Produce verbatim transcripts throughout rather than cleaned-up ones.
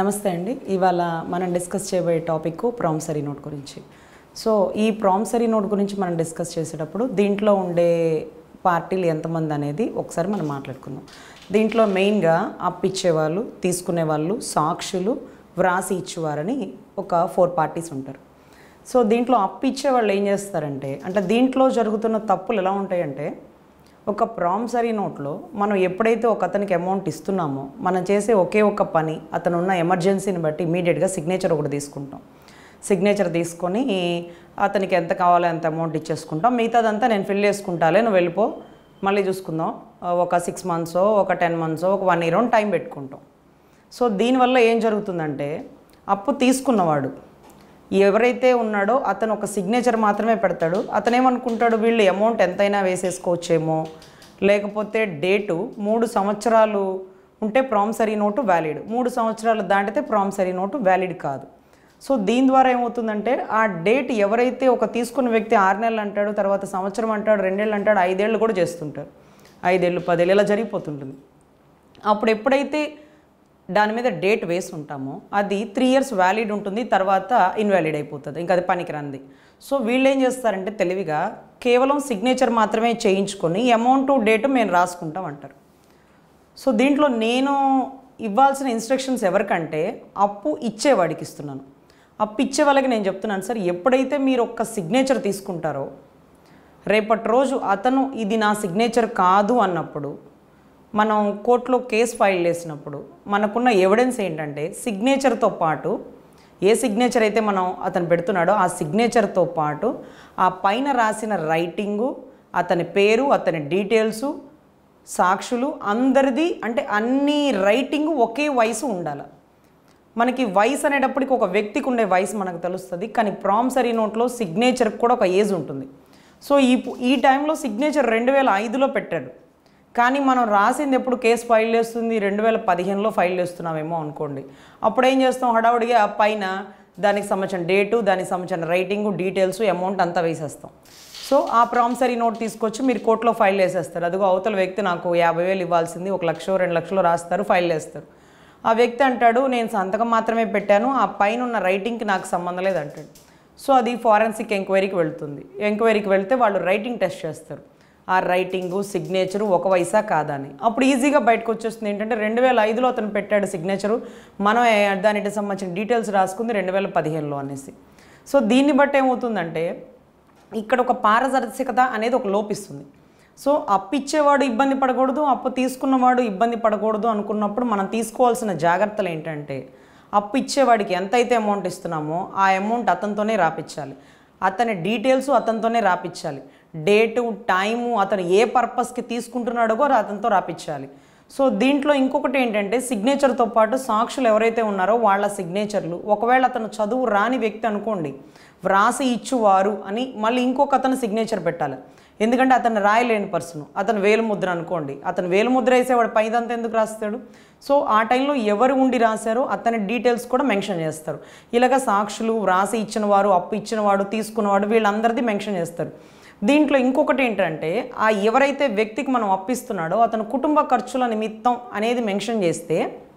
నమస్తే అండి. ఇవాళ మనం డిస్కస్ చేయబోయే టాపిక్ ప్రామిసరీ నోట్ గురించి. సో ఈ ప్రామిసరీ నోట్ గురించి మనం డిస్కస్ చేసేటప్పుడు దీంట్లో ఉండే పార్టీలు ఎంతమంది అనేది ఒకసారి మనం మాట్లాడుకుందాం. దీంట్లో మెయిన్గా అప్పిచ్చేవాళ్ళు, తీసుకునే వాళ్ళు, సాక్షులు, వ్రాసి ఇచ్చేవారని ఒక ఫోర్ పార్టీస్ ఉంటారు. సో దీంట్లో అప్పిచ్చే వాళ్ళు ఏం చేస్తారంటే, అంటే దీంట్లో జరుగుతున్న తప్పులు ఎలా ఉంటాయంటే, ఒక ప్రామిసరీ నోట్లో మనం ఎప్పుడైతే ఒక అతనికి అమౌంట్ ఇస్తున్నామో మనం చేసే ఒకే ఒక పని అతను ఉన్న ఎమర్జెన్సీని బట్టి ఇమీడియట్గా సిగ్నేచర్ ఒకటి తీసుకుంటాం. సిగ్నేచర్ తీసుకొని అతనికి ఎంత కావాలో అంత అమౌంట్ ఇచ్చేసుకుంటాం. మిగతాదంతా నేను ఫిల్ చేసుకుంటాలే, నువ్వు వెళ్ళిపో, మళ్ళీ చూసుకుందాం, ఒక సిక్స్ మంత్సో ఒక టెన్ మంత్సో ఒక వన్ ఇయర్ టైం పెట్టుకుంటాం. సో దీనివల్ల ఏం జరుగుతుందంటే, అప్పు తీసుకున్నవాడు ఎవరైతే ఉన్నాడో అతను ఒక సిగ్నేచర్ మాత్రమే పెడతాడు. అతను ఏమనుకుంటాడు, వీళ్ళు అమౌంట్ ఎంతైనా వేసేసుకోవచ్చేమో, లేకపోతే డేటు మూడు సంవత్సరాలు ఉంటే ప్రామిసరీ నోటు వ్యాలిడ్, మూడు సంవత్సరాలు దాటితే ప్రామిసరీ నోటు వ్యాలిడ్ కాదు. సో దీని ద్వారా ఏమవుతుందంటే, ఆ డేట్ ఎవరైతే ఒక తీసుకున్న వ్యక్తి ఆరు నెలలు అంటాడు, తర్వాత సంవత్సరం అంటాడు, రెండేళ్ళు అంటాడు, ఐదేళ్ళు కూడా చేస్తుంటారు, ఐదేళ్ళు పదేళ్ళు ఇలా జరిగిపోతుంటుంది. అప్పుడు ఎప్పుడైతే దాని మీద డేట్ వేసి ఉంటామో అది త్రీ ఇయర్స్ వ్యాలిడ్ ఉంటుంది, తర్వాత ఇన్వాలిడ్ అయిపోతుంది, ఇంకా అది పనికిరాంది. సో వీళ్ళు ఏం చేస్తారంటే తెలివిగా కేవలం సిగ్నేచర్ మాత్రమే చేయించుకొని అమౌంట్ డేటు మేము రాసుకుంటాం అంటారు. సో దీంట్లో నేను ఇవ్వాల్సిన ఇన్స్ట్రక్షన్స్ ఎవరికంటే అప్పు ఇచ్చేవాడికి ఇస్తున్నాను. అప్పు ఇచ్చే వాళ్ళకి నేను చెప్తున్నాను, సార్ ఎప్పుడైతే మీరు ఒక్క సిగ్నేచర్ తీసుకుంటారో రేపటి రోజు అతను ఇది నా సిగ్నేచర్ కాదు అన్నప్పుడు, మనం కోర్టులో కేసు ఫైల్ చేసినప్పుడు మనకున్న ఎవిడెన్స్ ఏంటంటే, సిగ్నేచర్తో పాటు ఏ సిగ్నేచర్ అయితే మనం అతను పెడుతున్నాడో ఆ సిగ్నేచర్తో పాటు ఆ పైన రాసిన రైటింగు, అతని పేరు, అతని డీటెయిల్సు, సాక్షులు అందరిది, అంటే అన్ని రైటింగు ఒకే వయసు ఉండాలి. మనకి వయసు అనేటప్పటికి ఒక వ్యక్తికి ఉండే వయసు మనకు తెలుస్తుంది, కానీ ప్రామిసరీ నోట్లో సిగ్నేచర్కి కూడా ఒక ఏజ్ ఉంటుంది. సో ఈ ఈ టైంలో సిగ్నేచర్ రెండు వేల ఐదులో పెట్టాడు, కానీ మనం రాసింది ఎప్పుడు కేసు ఫైల్ చేస్తుంది రెండు వేల పదిహేనులో ఫైల్ చేస్తున్నామేమో అనుకోండి. అప్పుడు ఏం చేస్తాం, హడావుడిగా ఆ పైన దానికి సంబంధించిన డేటు, దానికి సంబంధించిన రైటింగు, డీటెయిల్స్, అమౌంట్ అంతా వేసేస్తాం. సో ఆ ప్రామిసరీ నోట్ తీసుకొచ్చి మీరు కోర్టులో ఫైల్ చేసేస్తారు. అదిగో అవతల వ్యక్తి నాకు యాభై వేలు ఇవ్వాల్సింది, ఒక లక్ష రెండు లక్షలు రాస్తారు, ఫైల్ చేస్తారు. ఆ వ్యక్తి అంటాడు, నేను సంతకం మాత్రమే పెట్టాను, ఆ పైన ఉన్న రైటింగ్కి నాకు సంబంధం లేదు అంటాడు. సో అది ఫారెన్సిక్ ఎంక్వైరీకి వెళ్తుంది. ఎంక్వైరీకి వెళ్తే వాళ్ళు రైటింగ్ టెస్ట్ చేస్తారు, ఆ రైటింగు, సిగ్నేచరు ఒక వయసా కాదా అని. అప్పుడు ఈజీగా బయటకు వచ్చేస్తుంది ఏంటంటే, రెండు వేల ఐదులో అతను పెట్టాడు సిగ్నేచరు, మనం దానికి సంబంధించిన డీటెయిల్స్ రాసుకుంది రెండు వేల పదిహేనులో అనేసి. సో దీన్ని బట్టి ఏమవుతుందంటే, ఇక్కడ ఒక పారదర్శకత అనేది ఒక లోపిస్తుంది. సో అప్పు ఇచ్చేవాడు ఇబ్బంది పడకూడదు, అప్పు తీసుకున్నవాడు ఇబ్బంది పడకూడదు అనుకున్నప్పుడు మనం తీసుకోవాల్సిన జాగ్రత్తలు ఏంటంటే, అప్పు ఇచ్చేవాడికి ఎంతైతే అమౌంట్ ఇస్తున్నామో ఆ అమౌంట్ అతనితోనే రాపించాలి, అతని డీటెయిల్స్ అతనితోనే రాపించాలి, డేటు, టైము, అతను ఏ పర్పస్కి తీసుకుంటున్నాడో కూడా అతనితో రాపించాలి. సో దీంట్లో ఇంకొకటి ఏంటంటే, సిగ్నేచర్తో పాటు సాక్షులు ఎవరైతే ఉన్నారో వాళ్ళ సిగ్నేచర్లు, ఒకవేళ అతను చదువు రాని వ్యక్తి అనుకోండి, వ్రాసి ఇచ్చువారు అని మళ్ళీ ఇంకొక అతను సిగ్నేచర్ పెట్టాలి. ఎందుకంటే అతను రాయలేని పర్సన్, అతను వేలుముద్ర అనుకోండి, అతను వేలుముద్ర వేసేవాడు పైదంతా ఎందుకు రాస్తాడు. సో ఆ టైంలో ఎవరు ఉండి రాశారో అతని డీటెయిల్స్ కూడా మెన్షన్ చేస్తారు. ఇలాగ సాక్షులు, వ్రాసి ఇచ్చిన వారు, అప్పు ఇచ్చినవాడు, తీసుకున్నవాడు, వీళ్ళందరిది మెన్షన్ చేస్తారు. దీంట్లో ఇంకొకటి ఏంటంటే, ఆ ఎవరైతే వ్యక్తికి మనం అప్పిస్తున్నాడో అతను కుటుంబ ఖర్చుల నిమిత్తం అనేది మెన్షన్ చేస్తే,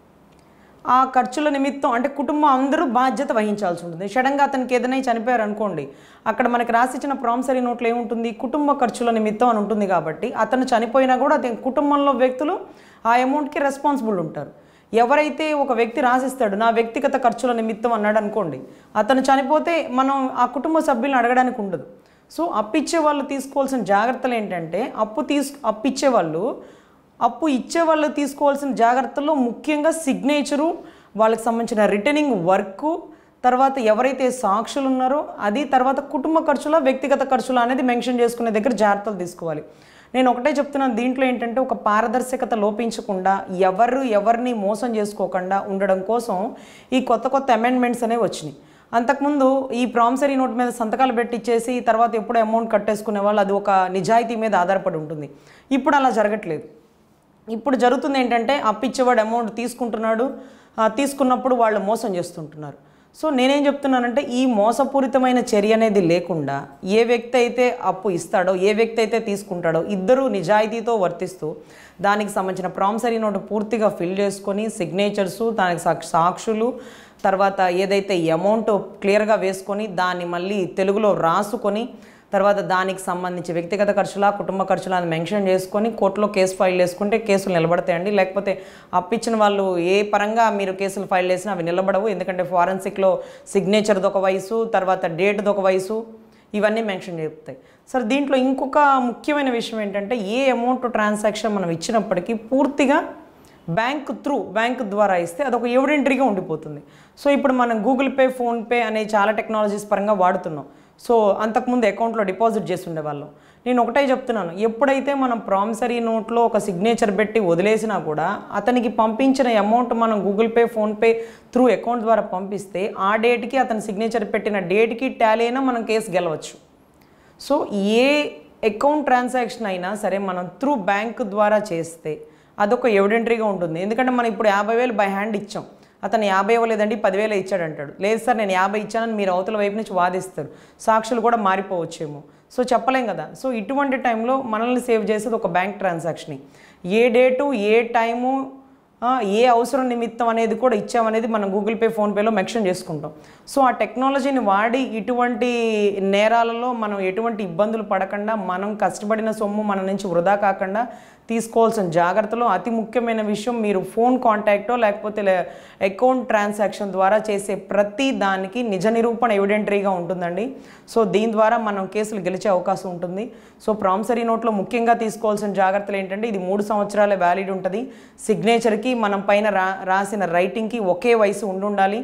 ఆ ఖర్చుల నిమిత్తం అంటే కుటుంబం అందరూ బాధ్యత వహించాల్సి ఉంటుంది. సడన్గా అతనికి ఏదైనా చనిపోయారు అనుకోండి, అక్కడ మనకి రాసిచ్చిన ప్రామిసరీ నోట్లో ఏముంటుంది, కుటుంబ ఖర్చుల నిమిత్తం అని ఉంటుంది. కాబట్టి అతను చనిపోయినా కూడా అతని కుటుంబంలో వ్యక్తులు ఆ అమౌంట్కి రెస్పాన్సిబుల్ ఉంటారు. ఎవరైతే ఒక వ్యక్తి రాసిస్తాడు నా వ్యక్తిగత ఖర్చుల నిమిత్తం అన్నాడు అనుకోండి, అతను చనిపోతే మనం ఆ కుటుంబ సభ్యులను అడగడానికి ఉండదు. సో అప్పిచ్చే వాళ్ళు తీసుకోవాల్సిన జాగ్రత్తలు ఏంటంటే, అప్పు తీసు అప్పిచ్చే వాళ్ళు అప్పు ఇచ్చే వాళ్ళు తీసుకోవాల్సిన జాగ్రత్తల్లో ముఖ్యంగా సిగ్నేచరు, వాళ్ళకి సంబంధించిన రిటర్నింగ్ వర్కు, తర్వాత ఎవరైతే సాక్షులు ఉన్నారో అది, తర్వాత కుటుంబ ఖర్చుల, వ్యక్తిగత ఖర్చులు అనేది మెన్షన్ చేసుకునే దగ్గర జాగ్రత్తలు తీసుకోవాలి. నేను ఒకటే చెప్తున్నాను, దీంట్లో ఏంటంటే ఒక పారదర్శకత లోపించకుండా, ఎవరు ఎవరిని మోసం చేసుకోకుండా ఉండడం కోసం ఈ కొత్త కొత్త అమెండ్మెంట్స్ అనేవి వచ్చినాయి. అంతకుముందు ఈ ప్రామిసరీ నోట్ మీద సంతకాలు పెట్టించేసి తర్వాత ఎప్పుడో అమౌంట్ కట్టేసుకునే వాళ్ళు, అది ఒక నిజాయితీ మీద ఆధారపడి ఉంటుంది. ఇప్పుడు అలా జరగట్లేదు. ఇప్పుడు జరుగుతుంది ఏంటంటే, అప్పిచ్చేవాడు అమౌంట్ తీసుకుంటున్నాడు, తీసుకున్నప్పుడు వాళ్ళు మోసం చేస్తుంటున్నారు. సో నేనేం చెప్తున్నానంటే ఈ మోసపూరితమైన చర్య అనేది లేకుండా ఏ వ్యక్తి అయితే అప్పు ఇస్తాడో ఏ వ్యక్తి అయితే తీసుకుంటాడో ఇద్దరు నిజాయితీతో వర్తిస్తూ దానికి సంబంధించిన ప్రామిసరీ నోటు పూర్తిగా ఫిల్ చేసుకొని సిగ్నేచర్సు దానికి సాక్షులు తర్వాత ఏదైతే అమౌంట్ క్లియర్గా వేసుకొని దాన్ని మళ్ళీ తెలుగులో రాసుకొని తర్వాత దానికి సంబంధించి వ్యక్తిగత ఖర్చుల కుటుంబ ఖర్చుల అని మెన్షన్ చేసుకొని కోర్టులో కేసు ఫైల్ చేసుకుంటే కేసులు నిలబడతాయండి. లేకపోతే అప్పిచ్చిన వాళ్ళు ఏ పరంగా మీరు కేసులు ఫైల్ చేసినా అవి నిలబడవు. ఎందుకంటే ఫారెన్సిక్లో సిగ్నేచర్ది ఒక వయసు, తర్వాత డేట్ది ఒక వయసు, ఇవన్నీ మెన్షన్ చేస్తాయి. సరే, దీంట్లో ఇంకొక ముఖ్యమైన విషయం ఏంటంటే ఏ అమౌంట్ ట్రాన్సాక్షన్ మనం ఇచ్చినప్పటికీ పూర్తిగా బ్యాంక్ త్రూ బ్యాంక్ ద్వారా ఇస్తే అదొక ఎవిడెంటరీగా ఉండిపోతుంది. సో ఇప్పుడు మనం గూగుల్ పే, ఫోన్పే అనే చాలా టెక్నాలజీస్ పరంగా వాడుతున్నాం. సో అంతకుముందు అకౌంట్లో డిపాజిట్ చేసి ఉండేవాళ్ళం. నేను ఒకటే చెప్తున్నాను, ఎప్పుడైతే మనం ప్రామిసరీ నోట్లో ఒక సిగ్నేచర్ పెట్టి వదిలేసినా కూడా అతనికి పంపించిన అమౌంట్ మనం Google pay, PhonePe through account ద్వారా పంపిస్తే ఆ డేట్కి అతని సిగ్నేచర్ పెట్టిన డేట్కి టాలీ అయినా మనం కేసు గెలవచ్చు. సో ఏ అకౌంట్ ట్రాన్సాక్షన్ అయినా సరే మనం త్రూ బ్యాంక్ ద్వారా చేస్తే అదొక ఎవిడెంటరీగా ఉంటుంది. ఎందుకంటే మనం ఇప్పుడు యాభై వేలు బై హ్యాండ్ ఇచ్చాం, అతను యాభై ఇవ్వలేదండి పదివేలు ఇచ్చాడు అంటాడు. లేదు సార్ నేను యాభై ఇచ్చానని మీరు అవతల వైపు నుంచి వాదిస్తారు. సాక్షులు కూడా మారిపోవచ్చేమో. సో చెప్పలేం కదా. సో ఇటువంటి టైంలో మనల్ని సేవ్ చేసేది ఒక బ్యాంక్ ట్రాన్సాక్షన్. ఏ డేటు, ఏ టైము, ఏ అవసరం నిమిత్తం అనేది కూడా ఇచ్చామనేది మనం గూగుల్ పే, ఫోన్పేలో మెన్షన్ చేసుకుంటాం. సో ఆ టెక్నాలజీని వాడి ఇటువంటి నేరాలలో మనం ఎటువంటి ఇబ్బందులు పడకుండా మనం కష్టపడిన సొమ్ము మన నుంచి వృధా కాకుండా తీసుకోవాల్సిన జాగ్రత్తలో అతి ముఖ్యమైన విషయం, మీరు ఫోన్ కాంటాక్టో లేకపోతే అకౌంట్ ట్రాన్సాక్షన్ ద్వారా చేసే ప్రతి దానికి నిజ నిరూపణ ఎవిడెంటరీగా ఉంటుందండి. సో దీని ద్వారా మనం కేసులు గెలిచే అవకాశం ఉంటుంది. సో ప్రామిసరీ నోట్లో ముఖ్యంగా తీసుకోవాల్సిన జాగ్రత్తలు ఏంటంటే ఇది మూడు సంవత్సరాల వ్యాలిడ్ ఉంటుంది. సిగ్నేచర్కి మనం పైన రా రాసిన రైటింగ్కి ఒకే వయసు ఉండాలి.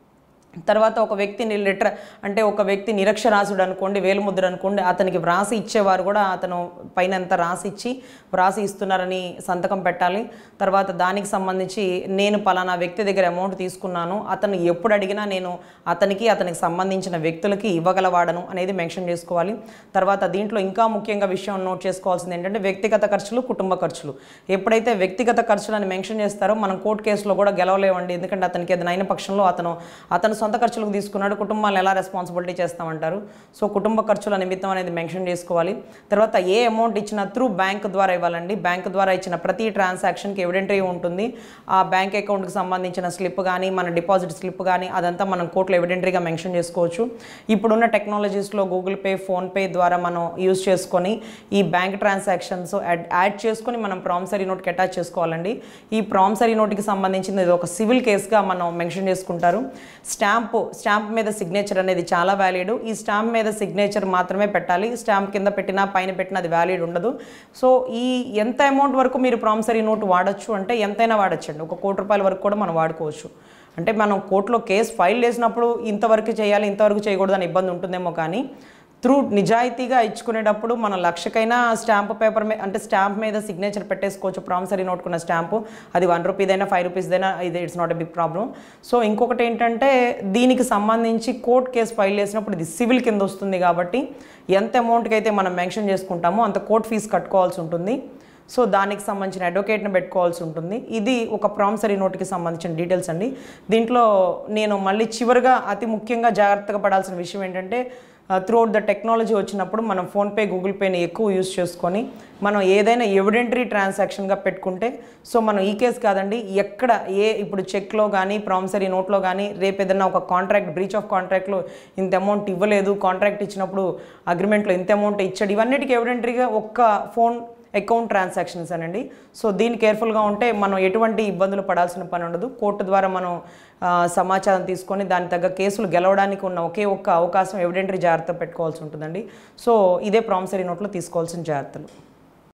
తర్వాత ఒక వ్యక్తిని లెటర్ అంటే ఒక వ్యక్తి నిరక్షరాసుడు అనుకోండి, వేలుముద్ర అనుకోండి, అతనికి వ్రాసి ఇచ్చేవారు కూడా అతను పైన ఎంత రాసి ఇచ్చి వ్రాసి ఇస్తున్నారని సంతకం పెట్టాలి. తర్వాత దానికి సంబంధించి నేను పలానా వ్యక్తి దగ్గర అమౌంట్ తీసుకున్నాను, అతను ఎప్పుడు అడిగినా నేను అతనికి అతనికి సంబంధించిన వ్యక్తులకి ఇవ్వగలవాడను అనేది మెన్షన్ చేసుకోవాలి. తర్వాత దీంట్లో ఇంకా ముఖ్యంగా విషయం నోట్ చేసుకోవాల్సింది ఏంటంటే వ్యక్తిగత ఖర్చులు, కుటుంబ ఖర్చులు. ఎప్పుడైతే వ్యక్తిగత ఖర్చులని మెన్షన్ చేస్తారో మనం కోర్టు కేసులో కూడా గెలవలేవండి. ఎందుకంటే అతనికి ఏదైనా అయిన పక్షంలో అతను అతను సొంత ఖర్చులకు తీసుకున్నాడు, కుటుంబాలు ఎలా రెస్పాన్సిబిలిటీ చేస్తామంటారు. సో కుటుంబ ఖర్చుల నిమిత్తం అనేది మెన్షన్ చేసుకోవాలి. తర్వాత ఏ అమౌంట్ ఇచ్చినా త్రూ బ్యాంక్ ద్వారా ఇవ్వాలండి. బ్యాంక్ ద్వారా ఇచ్చిన ప్రతి ట్రాన్సాక్షన్కి ఎవిడెంటరీ ఉంటుంది. ఆ బ్యాంక్ అకౌంట్కి సంబంధించిన స్లిప్ కానీ మన డిపాజిట్ స్లిప్ కానీ అదంతా మనం కోర్టులో ఎవిడెంటరీగా మెన్షన్ చేసుకోవచ్చు. ఇప్పుడున్న టెక్నాలజీస్లో గూగుల్ పే, ఫోన్పే ద్వారా మనం యూజ్ చేసుకొని ఈ బ్యాంక్ ట్రాన్సాక్షన్స్ యాడ్ చేసుకొని మనం ప్రామిసరీ నోట్కి అటాచ్ చేసుకోవాలండి. ఈ ప్రామిసరీ నోట్కి సంబంధించింది ఇది ఒక సివిల్ కేసుగా మనం మెన్షన్ చేసుకుంటారు. స్టాంప్ స్టాంప్ మీద సిగ్నేచర్ అనేది చాలా వ్యాలిడ్. ఈ స్టాంప్ మీద సిగ్నేచర్ మాత్రమే పెట్టాలి. స్టాంప్ కింద పెట్టినా పైన పెట్టినా అది వ్యాలిడ్ ఉండదు. సో ఈ ఎంత అమౌంట్ వరకు మీరు ప్రామిసరీ నోట్ వాడచ్చు అంటే ఎంతైనా వాడచ్చు అండి. ఒక కోటి రూపాయల వరకు కూడా మనం వాడుకోవచ్చు. అంటే మనం కోర్టులో కేసు ఫైల్ చేసినప్పుడు ఇంతవరకు చేయాలి ఇంతవరకు చేయకూడదు అని ఇబ్బంది ఉంటుందేమో, కానీ త్రూ నిజాయితీగా ఇచ్చుకునేటప్పుడు మనం లక్షకైనా స్టాంప్ పేపర్ మీద అంటే స్టాంప్ మీద సిగ్నేచర్ పెట్టేసుకోవచ్చు. ప్రామిసరీ నోట్కున్న స్టాంపు అది వన్ రూపీదైనా ఫైవ్ రూపీస్దైనా ఇది it's not a big problem. So ఇంకొకటి ఏంటంటే దీనికి సంబంధించి కోర్టు కేసు ఫైల్ చేసినప్పుడు ఇది సివిల్ కింద వస్తుంది కాబట్టి ఎంత అమౌంట్కి అయితే మనం మెన్షన్ చేసుకుంటామో అంత కోర్టు ఫీజు కట్టుకోవాల్సి ఉంటుంది. సో దానికి సంబంధించిన అడ్వకేట్ని పెట్టుకోవాల్సి ఉంటుంది. ఇది ఒక ప్రామిసరీ నోట్కి సంబంధించిన డీటెయిల్స్ అండి. దీంట్లో నేను మళ్ళీ చివరిగా అతి ముఖ్యంగా జాగ్రత్తగా పడాల్సిన విషయం ఏంటంటే త్రూ అవుట్ ద టెక్నాలజీ వచ్చినప్పుడు మనం ఫోన్పే, గూగుల్ పేని ఎక్కువ యూజ్ చేసుకొని మనం ఏదైనా ఎవిడెంటరీ ట్రాన్సాక్షన్గా పెట్టుకుంటే సో మనం ఈ కేసు కాదండి ఎక్కడ ఏ ఇప్పుడు చెక్లో కానీ ప్రామిసరీ నోట్లో కానీ రేపు ఏదైనా ఒక కాంట్రాక్ట్ బ్రీచ్ ఆఫ్ కాంట్రాక్ట్లో ఇంత అమౌంట్ ఇవ్వలేదు, కాంట్రాక్ట్ ఇచ్చినప్పుడు అగ్రిమెంట్లో ఇంత అమౌంట్ ఇచ్చాడు, ఇవన్నిటికీ ఎవిడెంటరీగా ఒక్క ఫోన్ అకౌంట్ ట్రాన్సాక్షన్స్ అనండి. సో దీన్ని కేర్ఫుల్గా ఉంటే మనం ఎటువంటి ఇబ్బందులు పడాల్సిన పని ఉండదు. కోర్టు ద్వారా మనం సమాచారం తీసుకొని దాని తగ్గ కేసులు గెలవడానికి ఉన్న ఒకే ఒక్క అవకాశం ఎవిడెంటరీ జాగ్రత్త పెట్టుకోవాల్సి ఉంటుందండి. సో ఇదే ప్రామిసరీ నోట్లో తీసుకోవాల్సిన జాగ్రత్తలు.